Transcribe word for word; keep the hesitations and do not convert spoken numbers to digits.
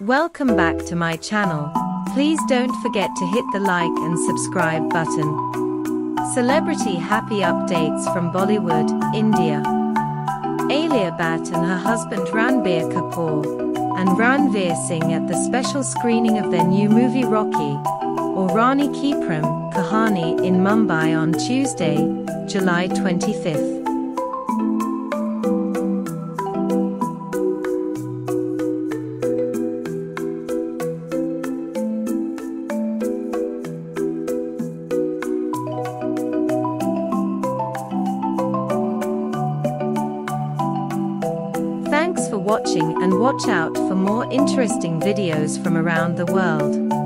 Welcome back to my channel. Please don't forget to hit the like and subscribe button. Celebrity happy updates from Bollywood, India. Alia Bhatt and her husband Ranbir Kapoor and Ranveer Singh at the special screening of their new movie Rocky, or Rani Ki Prem Kahani in Mumbai on Tuesday, July twenty-fifth. Thanks for watching and watch out for more interesting videos from around the world.